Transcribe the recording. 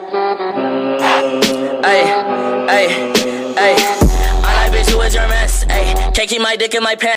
Ay, ay, ay. All I bitch, who is your mess? Ay, can't keep my dick in my pants.